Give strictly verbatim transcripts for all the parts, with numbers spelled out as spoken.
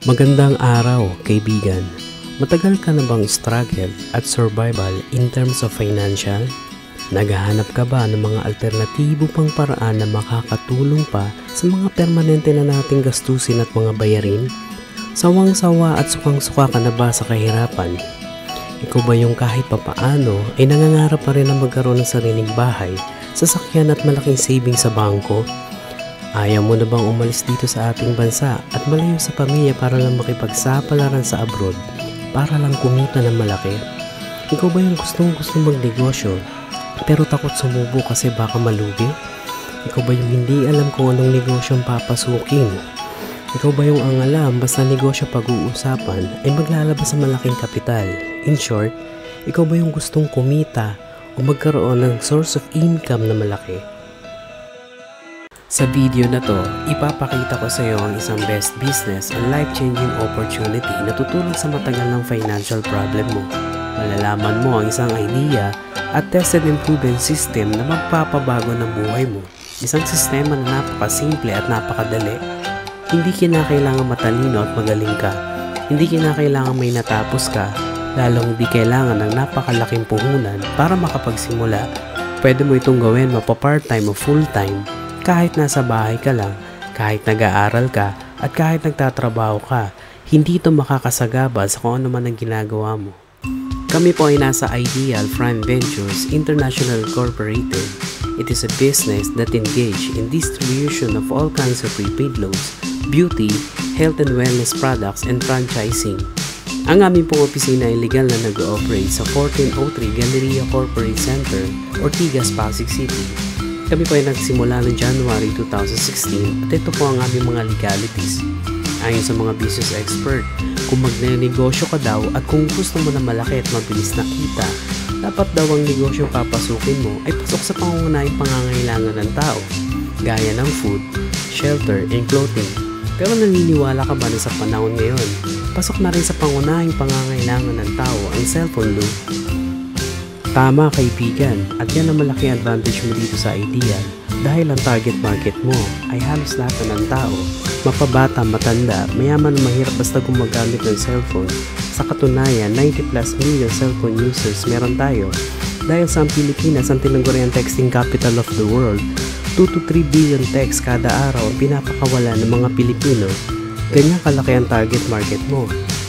Magandang araw, kaibigan. Matagal ka na bang struggle at survival in terms of financial? Naghahanap ka ba ng mga alternatibo pang paraan na makakatulong pa sa mga permanente na nating gastusin at mga bayarin? Sawang-sawa at sukang-suka ka na ba sa kahirapan? Ikaw ba yung kahit papaano ay nangangarap pa rin na magkaroon ng sariling bahay, sasakyan at malaking saving sa bangko? Ayaw mo na bang umalis dito sa ating bansa at malayo sa pamilya para lang makipagsapalaran sa abroad, para lang kumita ng malaki? Ikaw ba yung gustong gusto magnegosyo pero takot sumubo kasi baka malugi? Ikaw ba yung hindi alam kung anong negosyong papasukin? Ikaw ba yung ang alam basta negosyo pag-uusapan ay maglalabas sa malaking kapital? In short, ikaw ba yung gustong kumita o magkaroon ng source of income na malaki? Sa video na to, ipapakita ko sa iyo ang isang best business and life-changing opportunity na tutulong sa matagal ng financial problem mo. Malalaman mo ang isang idea at tested and proven system na magpapabago ng buhay mo. Isang sistema na napakasimple at napakadali. Hindi kinakailangan matalino at magaling ka. Hindi kinakailangan may natapos ka. Lalong hindi kailangan ng napakalaking puhunan para makapagsimula. Pwede mo itong gawin mapa-part-time o full-time. Kahit nasa bahay ka lang, kahit nag-aaral ka, at kahit nagtatrabaho ka, hindi ito makakasagabal sa kung ano man ang ginagawa mo. Kami po ay nasa Ideal Prime Ventures International Incorporated. It is a business that engage in distribution of all kinds of prepaid loans, beauty, health and wellness products, and franchising. Ang aming pong opisina ay legal na nag-ooperate sa fourteen oh three Galleria Corporate Center, Ortigas, Pasig City. Kami po ay nagsimula noong January two thousand sixteen at ito po ang aming mga legalities. Ayon sa mga business expert, kung magne-negosyo ka daw at kung gusto mo na malaki at mabilis na kita, dapat daw ang negosyo papasukin mo ay pasok sa pangunahing pangangailangan ng tao, gaya ng food, shelter, and clothing. Pero naniniwala ka ba na sa panahon ngayon, pasok na rin sa pangunahing pangangailangan ng tao ang cellphone loan? Tama, kaibigan, at yan ang malaking advantage mo dito sa Ideal dahil ang target market mo ay halos lahat ng tao, mapabata, matanda, mayaman o mahirap basta gumagamit ng cellphone. Sa katunayan, ninety plus million cellphone users meron tayo dahil sa ang Pilipinas ang tinaguriang texting capital of the world. two to three billion texts kada araw ang pinapakawala ng mga Pilipino. Ganyan kalaki ang target market mo.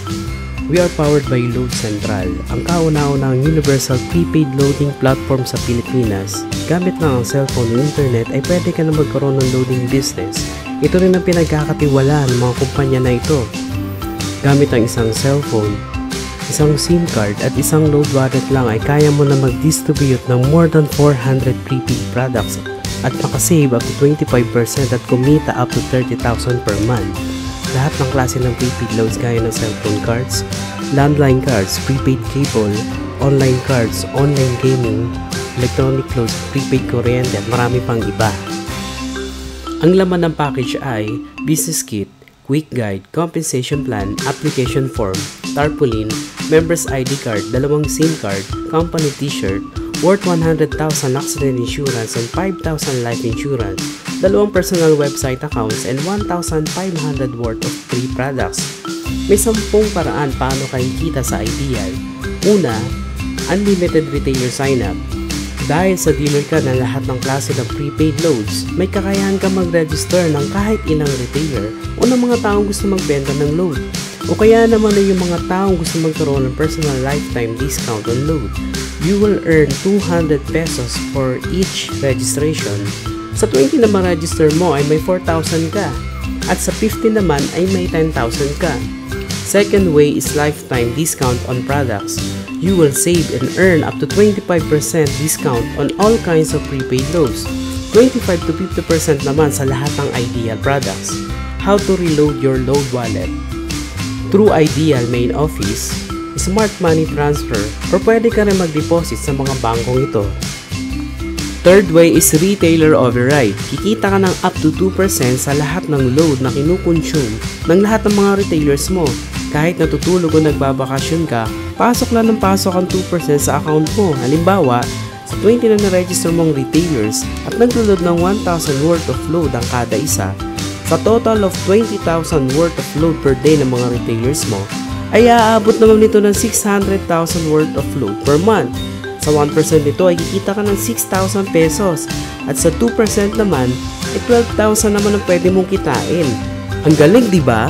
We are powered by Load Central, ang kauna-unahang universal prepaid loading platform sa Pilipinas. Gamit lang ang cellphone o internet ay pwede ka na magkaroon ng loading business. Ito rin ang pinagkakatiwalaan ng mga kumpanya na ito. Gamit ang isang cellphone, isang SIM card at isang load wallet lang ay kaya mo na mag-distribute ng more than four hundred prepaid products at makasave up to twenty-five percent at kumita up to thirty thousand per month. Lahat ng klase ng prepaid loads gaya ng cellphone cards, landline cards, prepaid cable, online cards, online gaming, electronic loads, prepaid kuryente at marami pang iba. Ang laman ng package ay business kit, quick guide, compensation plan, application form, tarpaulin, members I D card, dalawang SIM card, company t-shirt, worth one hundred thousand accident insurance and five thousand life insurance, dalawang personal website accounts and one thousand five hundred worth of free products. May sampung paraan paano kayo kita sa Ideal. Una, unlimited retailer sign-up. Dahil sa dealer ka na lahat ng klase ng prepaid loads, may kakayahan ka mag-register ng kahit ilang retailer o ng mga taong gusto magbenta ng load. O kaya naman na yung mga taong gusto magkaroon ng personal lifetime discount on load. You will earn two hundred pesos for each registration. Sa twenty na ma-register mo ay may four thousand ka. At sa fifty naman ay may ten thousand ka. Second way is lifetime discount on products. You will save and earn up to twenty-five percent discount on all kinds of prepaid loads. twenty-five to fifty percent naman sa lahat ng Ideal products. How to reload your load wallet? Through Ideal main office, smart money transfer, or pwede ka rin mag-deposit sa mga bangkong ito. Third way is retailer override. Kikita ka ng up to two percent sa lahat ng load na kinukonsume ng lahat ng mga retailers mo. Kahit natutulog o nagbabakasyon ka, pasok lang ng pasok ang two percent sa account mo. Halimbawa, sa twenty na na-register mong retailers at naglo-load ng one thousand worth of load ang kada isa, Sa total of twenty thousand worth of load per day ng mga retailers mo, ay aabot naman nito ng six hundred thousand worth of load per month. Sa one percent nito ay kikita ka ng six thousand pesos at sa two percent naman ay twelve thousand naman ang pwede mong kitain. Ang galing, di ba?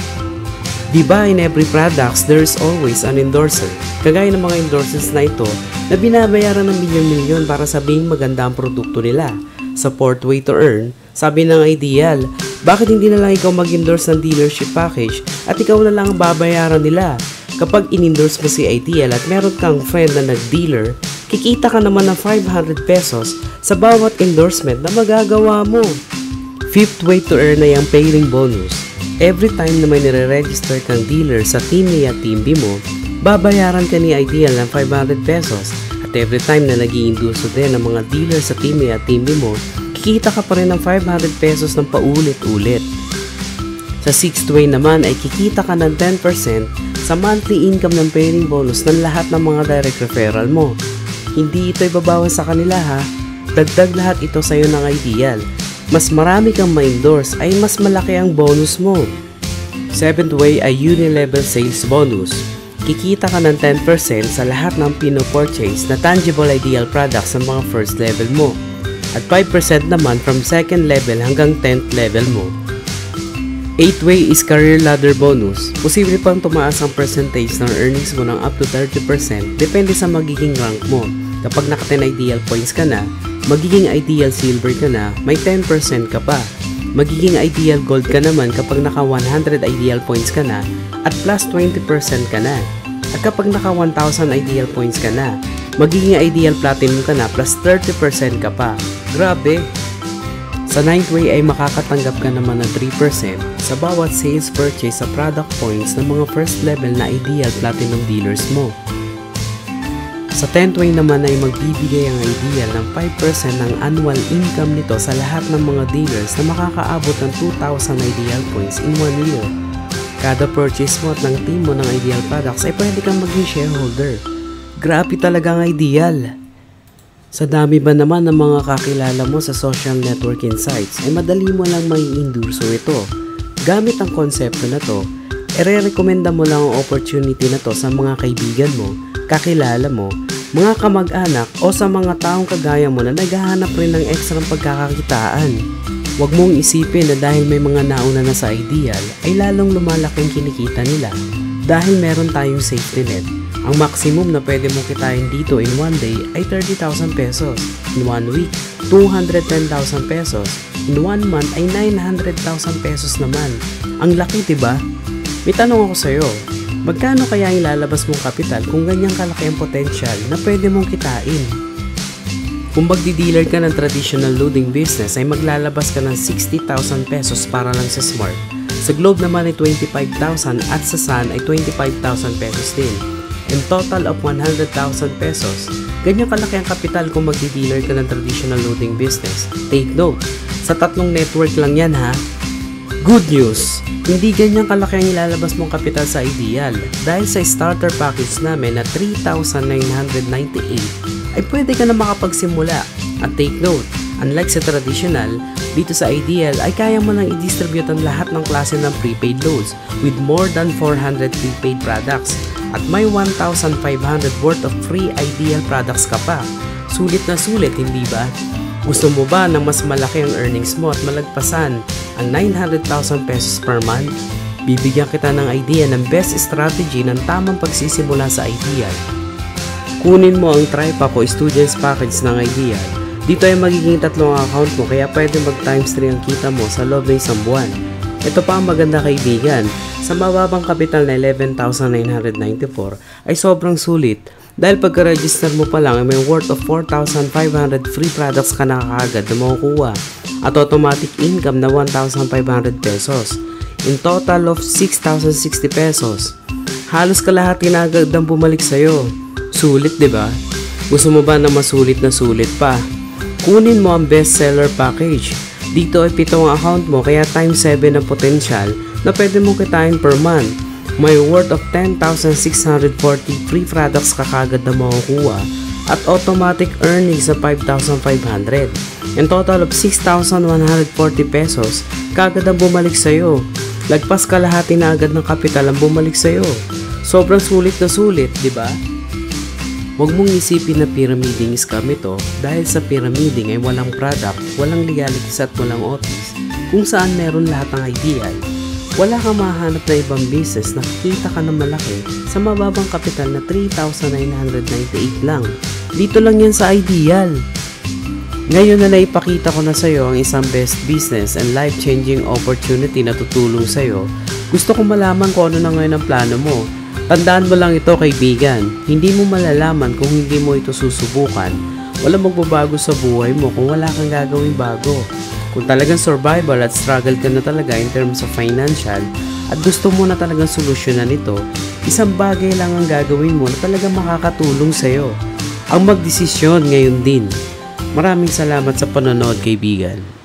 Di ba in every products there's always an endorser. Kagaya ng mga endorsers na ito na binabayaran ng milyon-milyon para sabihing maganda ang produkto nila. Sa fourth way to earn, sabi ng Ideal, bakit hindi na lang ikaw mag-endorse ng dealership package at ikaw na lang ang babayaran nila? Kapag in-endorse mo si Ideal at meron kang friend na nag-dealer, kikita ka naman ng five hundred pesos sa bawat endorsement na magagawa mo. Fifth way to earn ay ang pairing bonus. Every time na may nire-register kang dealer sa Team A at Team B mo, babayaran ka ni Ideal ng five hundred pesos. At every time na nag-i-endorse din ng mga dealer sa Team A at Team B mo, kikita ka pa rin ng five hundred pesos ng paulit-ulit. Sa sixth way naman ay kikita ka ng ten percent sa monthly income ng pairing bonus ng lahat ng mga direct referral mo. Hindi ito ibabawas sa kanila ha, dagdag lahat ito sa iyo ng Ideal. Mas marami kang ma-endorse ay mas malaki ang bonus mo. Seventh way ay uni-level sales bonus. Kikita ka ng ten percent sa lahat ng pino-purchase na tangible Ideal products sa mga first level mo. At five percent naman from second level hanggang tenth level mo. eighth way is career ladder bonus. Posible pang tumaas ang percentage ng earnings mo ng up to thirty percent depende sa magiging rank mo. Kapag naka ten Ideal points ka na, magiging Ideal silver ka na, may ten percent ka pa. Magiging Ideal gold ka naman kapag naka one hundred Ideal points ka na at plus twenty percent ka na. At kapag naka one thousand Ideal points ka na, magiging Ideal platinum ka na plus thirty percent ka pa. Grabe! Sa ninth way ay makakatanggap ka naman ng three percent sa bawat sales purchase sa product points ng mga first level na Ideal platinum dealers mo. Sa tenth way naman ay magbibigay ang Ideal ng five percent ng annual income nito sa lahat ng mga dealers na makakaabot ng two thousand Ideal points in one year. Kada purchase mo at ng team mo ng Ideal products ay pwede kang maging shareholder. Grabe talaga ang Ideal! Sa dami ba naman ng mga kakilala mo sa social networking sites ay madali mo lang mai-endorso ito. Gamit ang konsepto na to, ire-recommenda mo lang ang opportunity na to sa mga kaibigan mo, kakilala mo, mga kamag-anak o sa mga taong kagaya mo na naghahanap rin ng ekstrang pagkakakitaan. Huwag mong isipin na dahil may mga nauna na sa Ideal ay lalong lumalaki ang kinikita nila dahil meron tayong safety net. Ang maximum na pwede mong kitain dito in one day ay thirty thousand pesos, in one week, two hundred ten thousand pesos, in one month ay nine hundred thousand pesos naman. Ang laki, diba? May tanong ako sa'yo, magkano kaya ilalabas mong kapital kung ganyang kalaki ang potential na pwede mong kitain? Kung magdi-dealer ka ng traditional loading business ay maglalabas ka ng sixty thousand pesos para lang sa Smart. Sa Globe naman ay twenty-five thousand at sa Sun ay twenty-five thousand pesos din. In total of one hundred thousand pesos. Ganyan kalaki ang kapital kung magdi-dealer ka ng traditional loading business. Take note, sa tatlong network lang yan ha. Good news! Hindi ganyan kalaki ang ilalabas mong kapital sa Ideal dahil sa starter package namin na three thousand nine hundred ninety-eight ay pwede ka na makapagsimula. At take note, unlike sa traditional, dito sa Ideal ay kaya mo nang i-distribute ang lahat ng klase ng prepaid loads with more than four hundred prepaid products. At may one thousand five hundred worth of free Ideal products ka pa. Sulit na sulit, hindi ba? Gusto mo ba na mas malaki ang earnings mo at malagpasan ang nine hundred thousand pesos per month? Bibigyan kita ng idea ng best strategy ng tamang pagsisimula sa Ideal. Kunin mo ang Tripack o Students Package ng Ideal. Dito ay magiging tatlong account mo kaya pwede mag times three ang kita mo sa loob ng isang buwan. Ito pa ang maganda kaibigan, sa mababang kapital na eleven thousand nine hundred ninety-four ay sobrang sulit dahil pagka-register mo pa lang ay may worth of four thousand five hundred free products ka na kaagad na makukuha at automatic income na one thousand five hundred pesos. In total of six thousand sixty pesos. Halos kalahati na agad ang bumalik sa'yo. Sulit, diba? Gusto mo ba na masulit na sulit pa? Kunin mo ang bestseller package. Dito ay pitong account mo kaya times seven ang potential na pwede mong kitain per month. May worth of ten thousand six hundred forty free products ka kagad na makukuha at automatic earnings sa five thousand five hundred. In total of six thousand one hundred forty pesos, kagad ang bumalik sa'yo. Lagpas kalahati na agad ng kapital ang bumalik sa'yo. Sobrang sulit na sulit, di ba? Huwag mong isipin na pyramiding scam ito dahil sa pyramiding ay walang product, walang legalities at walang office. Kung saan meron lahat ng ideal, wala kang mahanap na ibang business na kikita ka ng malaki sa mababang kapital na three thousand nine hundred ninety-eight lang. Dito lang yan sa ideal. Ngayon na naipakita ko na sa'yo ang isang best business and life-changing opportunity na tutulong sa'yo, gusto kong malaman kung ano na ngayon ang plano mo. Tandaan mo lang ito, kaibigan, hindi mo malalaman kung hindi mo ito susubukan. Walang magbabago sa buhay mo kung wala kang gagawing bago. Kung talagang survival at struggle ka na talaga in terms of financial at gusto mo na talagang solusyonan ito, isang bagay lang ang gagawin mo na talagang makakatulong sa'yo. Ang magdesisyon ngayon din. Maraming salamat sa panonood, kaibigan.